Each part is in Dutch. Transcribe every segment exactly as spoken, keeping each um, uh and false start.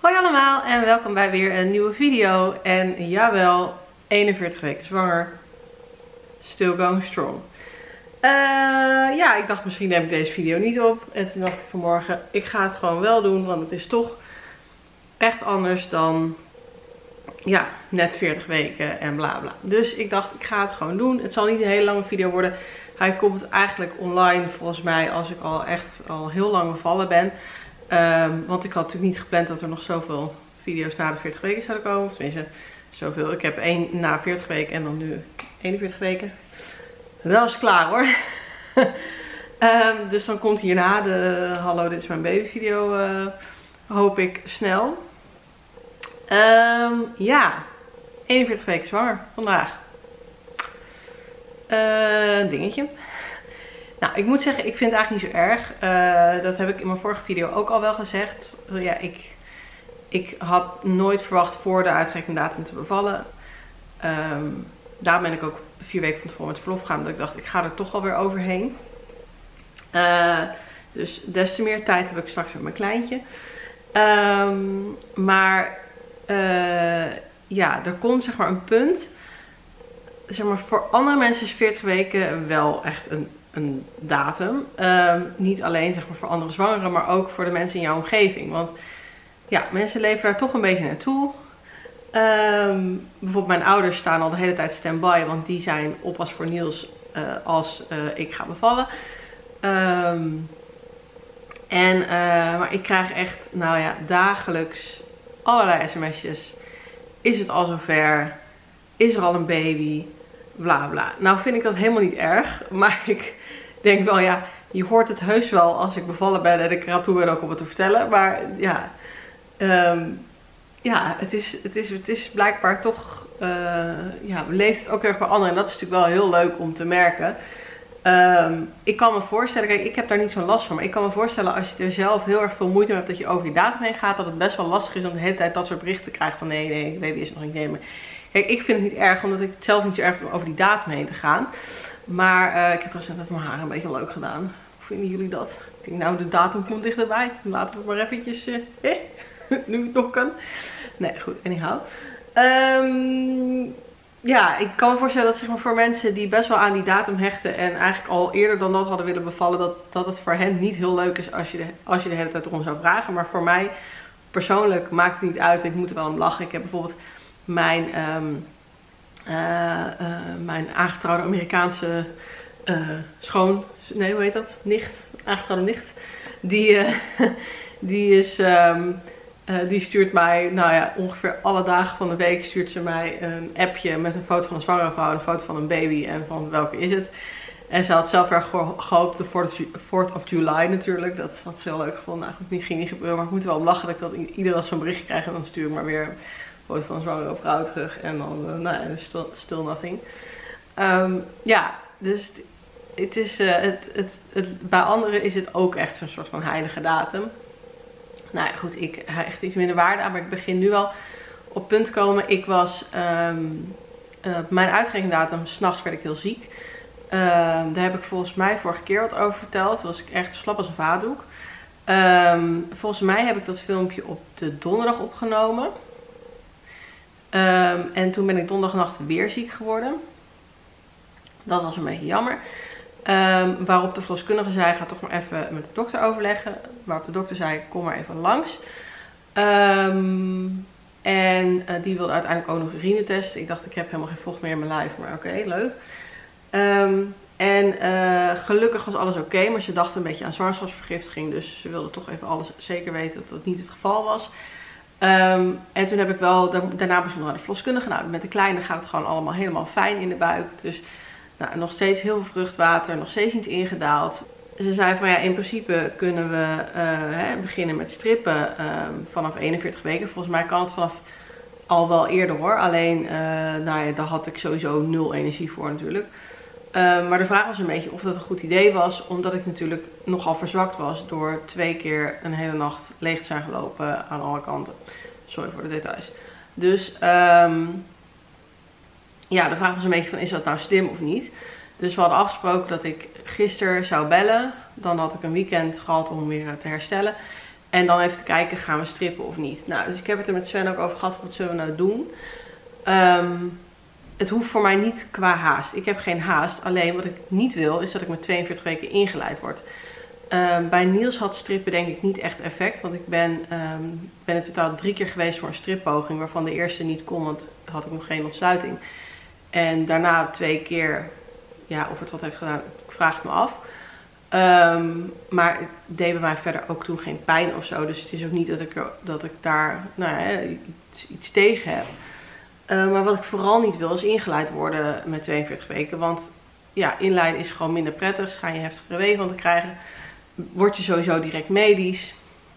Hoi allemaal en welkom bij weer een nieuwe video. En jawel, eenenveertig weken zwanger. Still going strong. Uh, ja, ik dacht misschien neem ik deze video niet op. En toen dacht ik vanmorgen, ik ga het gewoon wel doen. Want het is toch echt anders dan ja, net veertig weken en bla bla. Dus ik dacht, ik ga het gewoon doen. Het zal niet een hele lange video worden. Hij komt eigenlijk online volgens mij als ik al echt al heel lang bevallen ben. Um, want ik had natuurlijk niet gepland dat er nog zoveel video's na de veertig weken zouden komen. Of tenminste, zoveel. Ik heb één na veertig weken en dan nu eenenveertig weken. Dat is klaar hoor. um, dus dan komt hierna de hallo dit is mijn baby video. Uh, hoop ik snel. Um, ja, eenenveertig weken zwanger vandaag. Uh, dingetje. Nou, ik moet zeggen, ik vind het eigenlijk niet zo erg. Uh, dat heb ik in mijn vorige video ook al wel gezegd. Ja, ik, ik had nooit verwacht voor de uitgerekende te bevallen. Um, daar ben ik ook vier weken van tevoren met verlof gegaan. Dat ik dacht, ik ga er toch alweer overheen. Uh, dus des te meer tijd heb ik straks met mijn kleintje. Um, maar uh, ja, er komt zeg maar een punt. Zeg maar, voor andere mensen is veertig weken wel echt een... een datum. Um, niet alleen zeg maar voor andere zwangeren, maar ook voor de mensen in jouw omgeving. Want ja, mensen leven daar toch een beetje naartoe. Um, bijvoorbeeld mijn ouders staan al de hele tijd stand-by, want die zijn oppas voor Niels uh, als uh, ik ga bevallen. Um, en, uh, maar ik krijg echt, nou ja, dagelijks allerlei sms'jes. Is het al zover? Is er al een baby? Bla bla. Nou vind ik dat helemaal niet erg. Maar ik denk wel, ja, je hoort het heus wel als ik bevallen ben en ik er aan toe ben ook om het te vertellen. Maar ja, um, ja het, is, het, is, het is blijkbaar toch, uh, ja, leeft het ook erg bij anderen. En dat is natuurlijk wel heel leuk om te merken. Um, ik kan me voorstellen, kijk, ik heb daar niet zo'n last van. Maar ik kan me voorstellen als je er zelf heel erg veel moeite mee hebt dat je over die datum heen gaat. Dat het best wel lastig is om de hele tijd dat soort berichten te krijgen van nee, nee, de baby is nog niet nemen. Kijk, ik vind het niet erg, omdat ik het zelf niet zo erg vind om over die datum heen te gaan. Maar uh, ik heb trouwens net even mijn haar een beetje leuk gedaan. Hoe vinden jullie dat? Ik denk, nou, de datum komt dichterbij. Laten we het maar eventjes, uh, eh, nu het nog kan. Nee, goed, anyhow. Um, ja, ik kan me voorstellen dat zeg maar, voor mensen die best wel aan die datum hechten en eigenlijk al eerder dan dat hadden willen bevallen, dat, dat het voor hen niet heel leuk is als je, de, als je de hele tijd erom zou vragen. Maar voor mij persoonlijk maakt het niet uit. Ik moet er wel om lachen. Ik heb bijvoorbeeld Mijn, um, uh, uh, mijn aangetrouwde Amerikaanse uh, schoon, nee hoe heet dat, nicht, aangetrouwde nicht, die, uh, die, is, um, uh, die stuurt mij, nou ja, ongeveer alle dagen van de week stuurt ze mij een appje met een foto van een zwangere vrouw, een foto van een baby en van welke is het. En ze had zelf erg gehoopt, de fourth of July natuurlijk, dat had ze heel leuk gevonden. Nou goed, niet ging niet gebeuren, maar ik moet er wel om lachen dat ik dat iedere dag zo'n berichtje krijg en dan stuur ik maar weer foto van een zwangere vrouw terug en dan, uh, nou ja, still, still nothing. Um, ja, dus het is, uh, het, het, het, bij anderen is het ook echt zo'n soort van heilige datum. Nou ja, goed, ik hecht iets minder waarde aan, maar ik begin nu al op punt komen. Ik was, um, uh, mijn uitgerekende datum, 's nachts werd ik heel ziek. Uh, daar heb ik volgens mij vorige keer wat over verteld. Toen was ik echt slap als een vaatdoek. Um, volgens mij heb ik dat filmpje op de donderdag opgenomen. Um, en toen ben ik donderdagnacht weer ziek geworden. Dat was een beetje jammer. Um, waarop de verloskundige zei, ga toch maar even met de dokter overleggen. Waarop de dokter zei, kom maar even langs. Um, en uh, die wilde uiteindelijk ook nog urine testen. Ik dacht, ik heb helemaal geen vocht meer in mijn lijf, maar oké, okay, leuk. Um, en uh, gelukkig was alles oké, okay, maar ze dachten een beetje aan zwangerschapsvergiftiging. Dus ze wilden toch even alles zeker weten dat dat niet het geval was. Um, en toen heb ik wel, daarna moest ik nog naar de verloskundige. Nou, met de kleine gaat het gewoon allemaal helemaal fijn in de buik. Dus nou, nog steeds heel veel vruchtwater, nog steeds niet ingedaald. Ze zei van ja, in principe kunnen we uh, hè, beginnen met strippen um, vanaf eenenveertig weken. Volgens mij kan het vanaf al wel eerder hoor. Alleen, uh, nou ja, daar had ik sowieso nul energie voor natuurlijk. Um, maar de vraag was een beetje of dat een goed idee was. Omdat ik natuurlijk nogal verzwakt was door twee keer een hele nacht leeg te zijn gelopen aan alle kanten. Sorry voor de details. Dus um, ja, de vraag was een beetje van is dat nou slim of niet. Dus we hadden afgesproken dat ik gisteren zou bellen. Dan had ik een weekend gehad om weer te herstellen. En dan even te kijken, gaan we strippen of niet. Nou, dus ik heb het er met Sven ook over gehad, wat zullen we nou doen? Um, het hoeft voor mij niet qua haast. Ik heb geen haast, alleen wat ik niet wil, is dat ik met tweeënveertig weken ingeleid word. Um, bij Niels had strippen denk ik niet echt effect, want ik ben, um, ben in totaal drie keer geweest voor een strippoging, waarvan de eerste niet kon, want had ik nog geen ontsluiting. En daarna twee keer, ja, of het wat heeft gedaan, ik vraag het me af. Um, maar het deed bij mij verder ook toen geen pijn of zo. Dus het is ook niet dat ik, dat ik daar nou ja, iets, iets tegen heb. Uh, maar wat ik vooral niet wil is ingeleid worden met tweeënveertig weken. Want ja, inleiden is gewoon minder prettig. Schijn je heftigere wegen van te krijgen. Word je sowieso direct medisch.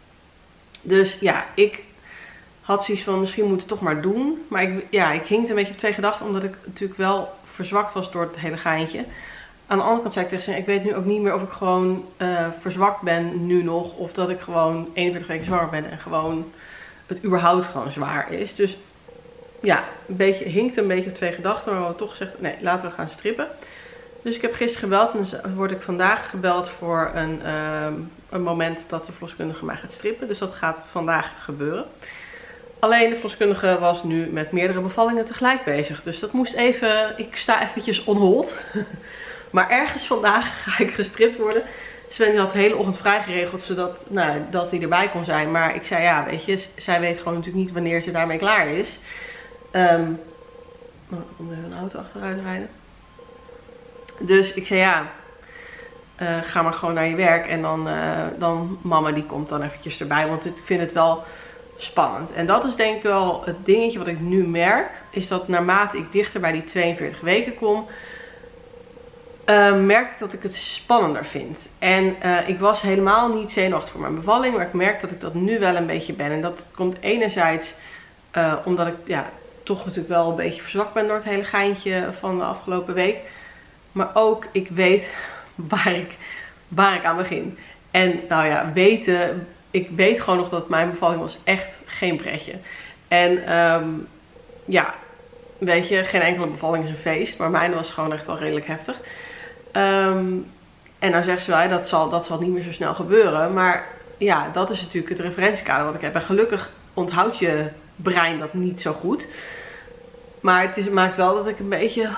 Dus ja, ik had zoiets van misschien moet het toch maar doen. Maar ik, ja, ik hing een beetje op twee gedachten. Omdat ik natuurlijk wel verzwakt was door het hele geintje. Aan de andere kant zei ik tegen ze, ik weet nu ook niet meer of ik gewoon uh, verzwakt ben nu nog. Of dat ik gewoon eenenveertig weken zwanger ben en gewoon het überhaupt gewoon zwaar is. Dus ja, een beetje, hinkt een beetje op twee gedachten. Maar we hebben toch gezegd, nee, laten we gaan strippen. Dus ik heb gisteren gebeld en dan word ik vandaag gebeld voor een, uh, een moment dat de verloskundige mij gaat strippen. Dus dat gaat vandaag gebeuren. Alleen de verloskundige was nu met meerdere bevallingen tegelijk bezig. Dus dat moest even, ik sta eventjes on hold. Maar ergens vandaag ga ik gestript worden. Sven had de hele ochtend vrij geregeld, zodat nou, dat hij erbij kon zijn. Maar ik zei, ja, weet je, zij weet gewoon natuurlijk niet wanneer ze daarmee klaar is. Um, oh, er komt even een auto achteruit rijden. Dus ik zei, ja, uh, ga maar gewoon naar je werk. En dan, uh, dan mama die komt dan eventjes erbij. Want ik vind het wel spannend. En dat is denk ik wel het dingetje wat ik nu merk. Is dat naarmate ik dichter bij die tweeënveertig weken kom... Uh, merk ik dat ik het spannender vind. En uh, ik was helemaal niet zenuwachtig voor mijn bevalling. Maar ik merk dat ik dat nu wel een beetje ben. En dat komt enerzijds uh, omdat ik ja, toch natuurlijk wel een beetje verzwakt ben door het hele geintje van de afgelopen week. Maar ook, ik weet waar ik, waar ik aan begin. En nou ja, weten, ik weet gewoon nog dat mijn bevalling was echt geen pretje. En um, ja, weet je, geen enkele bevalling is een feest. Maar mijn was gewoon echt wel redelijk heftig. Um, en dan zegt ze wel, dat zal, dat zal niet meer zo snel gebeuren. Maar ja, dat is natuurlijk het referentiekader wat ik heb. En gelukkig onthoudt je brein dat niet zo goed. Maar het, is, het maakt wel dat ik een beetje...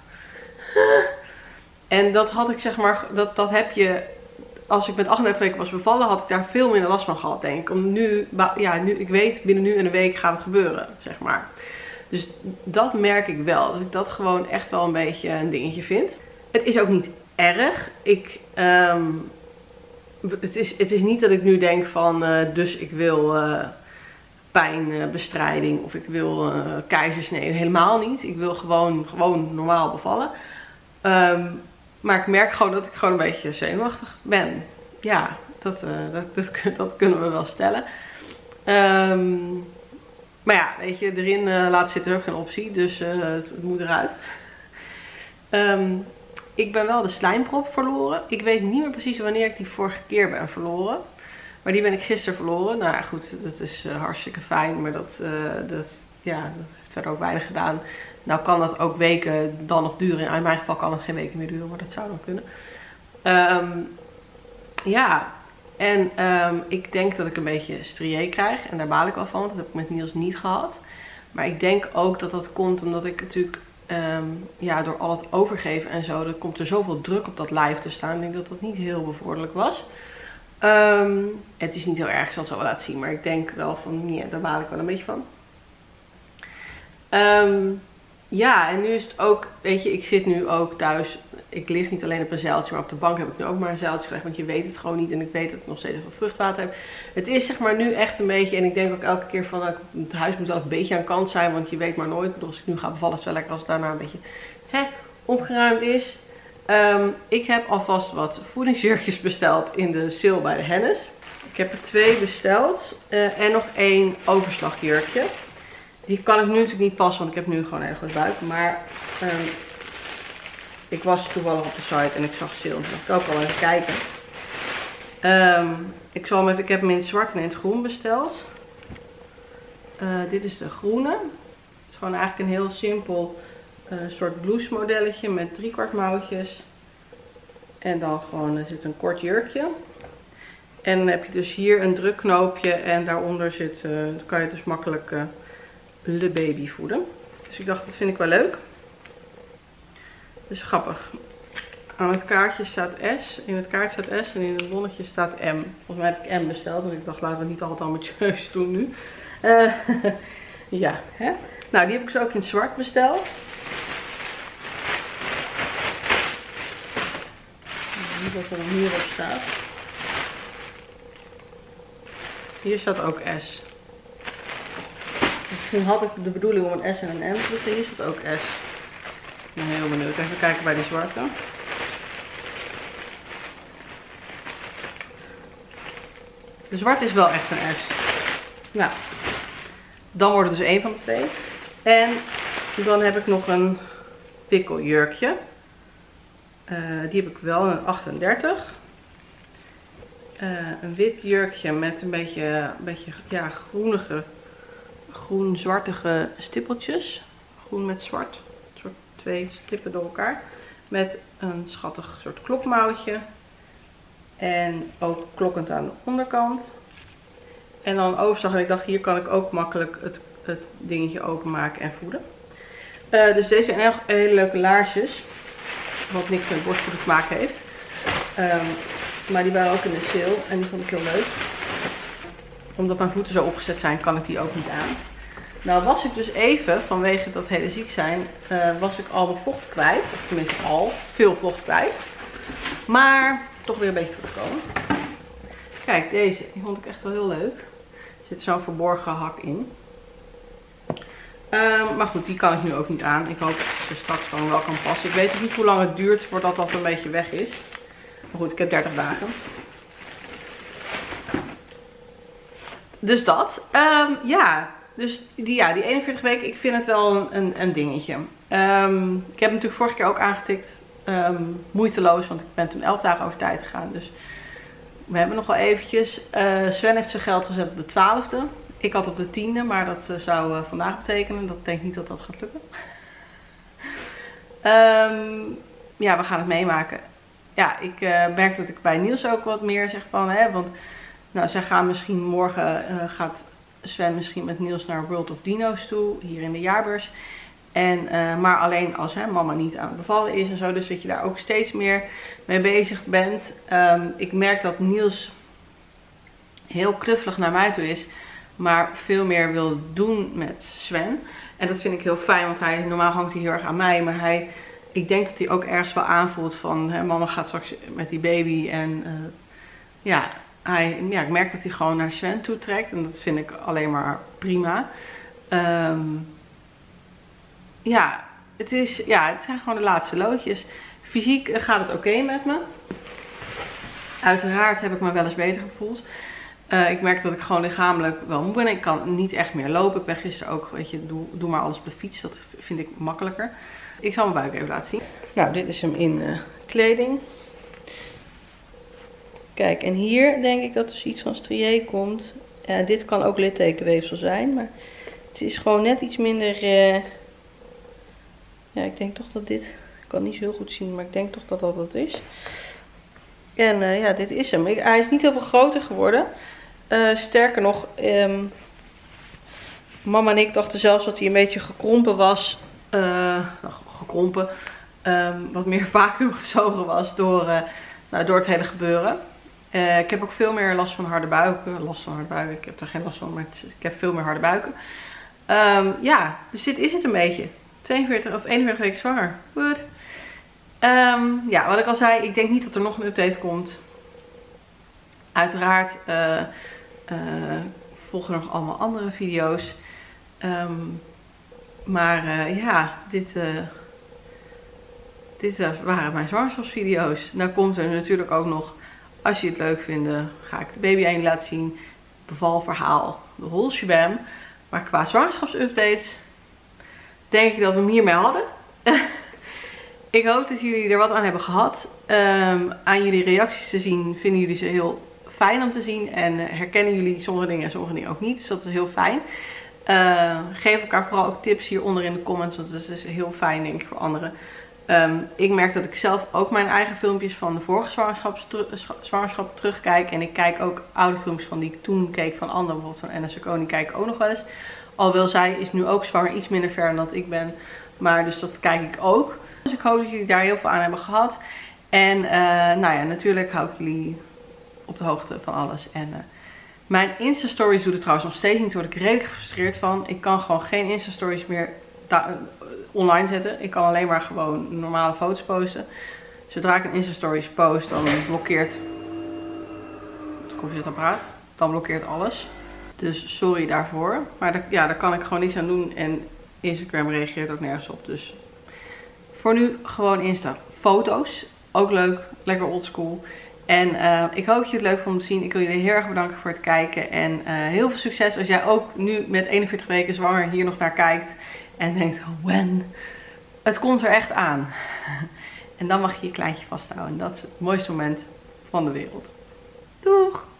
En dat had ik zeg maar, dat, dat heb je... Als ik met achtendertig weken was bevallen, had ik daar veel minder last van gehad, denk ik. Om nu, ja, nu, ik weet, binnen nu en een week gaat het gebeuren, zeg maar. Dus dat merk ik wel. Dat ik dat gewoon echt wel een beetje een dingetje vind. Het is ook niet erg. Ik, um, het, is, het is niet dat ik nu denk van, uh, dus ik wil uh, pijnbestrijding of ik wil uh, keizersnee. Helemaal niet. Ik wil gewoon, gewoon normaal bevallen. Um, maar ik merk gewoon dat ik gewoon een beetje zenuwachtig ben. Ja, dat, uh, dat, dat, dat kunnen we wel stellen. Um, maar ja, weet je, erin uh, laten zitten is ook geen optie. Dus uh, het, het moet eruit. Um, Ik ben wel de slijmprop verloren. Ik weet niet meer precies wanneer ik die vorige keer ben verloren. Maar die ben ik gisteren verloren. Nou ja, goed, dat is uh, hartstikke fijn. Maar dat, uh, dat, ja, dat heeft verder ook weinig gedaan. Nou kan dat ook weken dan nog duren. In mijn geval kan het geen weken meer duren, maar dat zou dan kunnen. Um, ja, en um, ik denk dat ik een beetje strié krijg. En daar baal ik wel van, want dat heb ik met Niels niet gehad. Maar ik denk ook dat dat komt omdat ik natuurlijk... Um, ja, door al het overgeven en zo, er komt er zoveel druk op dat lijf te staan. Ik denk dat dat niet heel bevorderlijk was. Um, het is niet heel erg, ik zal het zo wel laten zien, maar ik denk wel van, ja, daar baal ik wel een beetje van. Um, ja, en nu is het ook, weet je, ik zit nu ook thuis. Ik lig niet alleen op een zeiltje, maar op de bank heb ik nu ook maar een zeiltje gelegd. Want je weet het gewoon niet en ik weet dat ik nog steeds veel vruchtwater heb. Het is zeg maar nu echt een beetje, en ik denk ook elke keer van, het huis moet wel een beetje aan kant zijn. Want je weet maar nooit, als ik nu ga bevallen is het wel lekker als het daarna een beetje hè, opgeruimd is. Um, ik heb alvast wat voedingsjurkjes besteld in de sale bij de Hennis. Ik heb er twee besteld uh, en nog één overslagjurkje. Die kan ik nu natuurlijk niet passen, want ik heb nu gewoon een hele grote buik. Maar um, ik was toevallig op de site en ik zag sale. Dus ik kan ook wel even kijken. Um, ik, zal hem even, ik heb hem in het zwart en in het groen besteld. Uh, dit is de groene. Het is gewoon eigenlijk een heel simpel uh, soort blouse modelletje met driekwart mouwtjes. En dan gewoon, er zit een kort jurkje. En dan heb je dus hier een drukknoopje en daaronder zit, uh, kan je dus makkelijk uh, de baby voeden. Dus ik dacht, dat vind ik wel leuk. Dus grappig. Aan het kaartje staat S, in het kaartje staat S en in het bonnetje staat M. Volgens mij heb ik M besteld, want ik dacht, laten we niet altijd ambitieus doen nu. Uh, ja, hè. Nou, die heb ik zo ook in zwart besteld. Niet wat er dan hierop staat. Hier staat ook S. Misschien had ik de bedoeling om een S en een M te doen. Hier staat ook S. Ik ben heel benieuwd. Even kijken bij die zwarte. De zwarte is wel echt een S. Nou, dan wordt het dus één van de twee. En dan heb ik nog een wikkeljurkje. Uh, die heb ik wel, een achtendertig. Uh, een wit jurkje met een beetje, een beetje ja, groenige, groen-zwartige stippeltjes. Groen met zwart. Een soort twee stippen door elkaar. Met een schattig soort klokmouwtje. En ook klokkend aan de onderkant. En dan een overslag. En ik dacht, hier kan ik ook makkelijk het, het dingetje openmaken en voeden. Uh, dus deze zijn echt hele leuke laarsjes. Wat niks met borstvoeding te maken heeft. Um, maar die waren ook in de sale. En die vond ik heel leuk. Omdat mijn voeten zo opgezet zijn, kan ik die ook niet aan. Nou was ik dus even, vanwege dat hele ziek zijn, uh, was ik al mijn vocht kwijt. Of tenminste al, veel vocht kwijt. Maar toch weer een beetje terugkomen. Kijk, deze die vond ik echt wel heel leuk. Er zit zo'n verborgen hak in. Um, maar goed, die kan ik nu ook niet aan. Ik hoop dat ze straks gewoon wel kan passen. Ik weet ook niet hoe lang het duurt voordat dat een beetje weg is. Maar goed, ik heb dertig dagen. Dus dat. Um, ja, dus die, ja, die eenenveertig weken, ik vind het wel een, een, een dingetje. Um, ik heb natuurlijk vorige keer ook aangetikt. Um, moeiteloos, want ik ben toen elf dagen over tijd gegaan. Dus we hebben nog wel eventjes. Uh, Sven heeft zijn geld gezet op de twaalfde. Ik had op de tiende, maar dat uh, zou uh, vandaag betekenen. Dat denk ik niet dat dat gaat lukken. um, ja, we gaan het meemaken. Ja, ik uh, merk dat ik bij Niels ook wat meer zeg van, hè, want nou, zij gaan misschien morgen, uh, gaat Sven misschien met Niels naar World of Dino's toe, hier in de jaarbeurs. En, uh, maar alleen als hè, mama niet aan het bevallen is en zo, dus dat je daar ook steeds meer mee bezig bent. Um, ik merk dat Niels heel knuffelig naar mij toe is, maar veel meer wil doen met Sven. En dat vind ik heel fijn, want hij, normaal hangt hij heel erg aan mij, maar hij, ik denk dat hij ook ergens wel aanvoelt van, hè, mama gaat straks met die baby. En uh, ja, hij, ja, ik merk dat hij gewoon naar Sven toe trekt en dat vind ik alleen maar prima. Um, ja, het is, ja, het zijn gewoon de laatste loodjes. Fysiek uh, gaat het oké okay met me. Uiteraard heb ik me wel eens beter gevoeld. Uh, ik merk dat ik gewoon lichamelijk wel moe ben. Ik kan niet echt meer lopen. Ik ben gisteren ook, weet je, doe, doe maar alles op de fiets. Dat vind ik makkelijker. Ik zal mijn buik even laten zien. Nou, dit is hem in uh, kleding. Kijk, en hier denk ik dat dus iets van strié komt. Uh, dit kan ook littekenweefsel zijn, maar het is gewoon net iets minder... Uh... Ja, ik denk toch dat dit... Ik kan niet zo heel goed zien, maar ik denk toch dat dat dat is. En uh, ja, dit is hem. Ik, hij is niet heel veel groter geworden. Uh, sterker nog, um, mama en ik dachten zelfs dat hij een beetje gekrompen was. Uh, nou, gekrompen. Um, wat meer vacuüm gezogen was door, uh, nou, door het hele gebeuren. Uh, ik heb ook veel meer last van harde buiken. Last van harde buiken. Ik heb er geen last van, maar ik heb veel meer harde buiken. Um, ja, dus dit is het een beetje. tweeënveertig of eenenveertig weken zwanger. Goed. Um, ja, wat ik al zei, ik denk niet dat er nog een update komt. Uiteraard uh, uh, volgen er nog allemaal andere video's. Um, maar uh, ja, dit, uh, dit uh, waren mijn zwangerschapsvideo's. Nou komt er natuurlijk ook nog, als je het leuk vindt, ga ik de baby aan je laten zien. Bevalverhaal, de whole shebang. Maar qua zwangerschapsupdates denk ik dat we hem hiermee hadden. Ik hoop dat jullie er wat aan hebben gehad. Um, aan jullie reacties te zien, vinden jullie ze heel fijn om te zien. En uh, herkennen jullie sommige dingen en sommige dingen ook niet. Dus dat is heel fijn. Uh, geef elkaar vooral ook tips hieronder in de comments. Want dat is heel fijn, denk ik, voor anderen. Um, ik merk dat ik zelf ook mijn eigen filmpjes van de vorige zwangerschap, zwangerschap terugkijk. En ik kijk ook oude filmpjes van die ik toen keek van Anne, bijvoorbeeld van Anna Ciccone, kijk ik ook nog wel eens. Alhoewel zij is nu ook zwanger, iets minder ver dan dat ik ben. Maar dus dat kijk ik ook. Dus ik hoop dat jullie daar heel veel aan hebben gehad. En uh, nou ja, natuurlijk hou ik jullie op de hoogte van alles. En uh, mijn Insta-stories doe ik trouwens nog steeds niet. Daar word ik redelijk gefrustreerd van. Ik kan gewoon geen Insta-stories meer online zetten. Ik kan alleen maar gewoon normale foto's posten. Zodra ik een Insta-stories post, dan blokkeert het koffiezetapparaat. Dan blokkeert alles. Dus sorry daarvoor. Maar daar, ja, daar kan ik gewoon niks aan doen. En Instagram reageert ook nergens op. Dus voor nu gewoon Insta. Foto's. Ook leuk. Lekker oldschool. En uh, ik hoop dat je het leuk vond om te zien. Ik wil jullie heel erg bedanken voor het kijken. En uh, heel veel succes als jij ook nu met eenenveertig weken zwanger hier nog naar kijkt. En denkt, when? Het komt er echt aan. En dan mag je je kleintje vasthouden. Dat is het mooiste moment van de wereld. Doeg!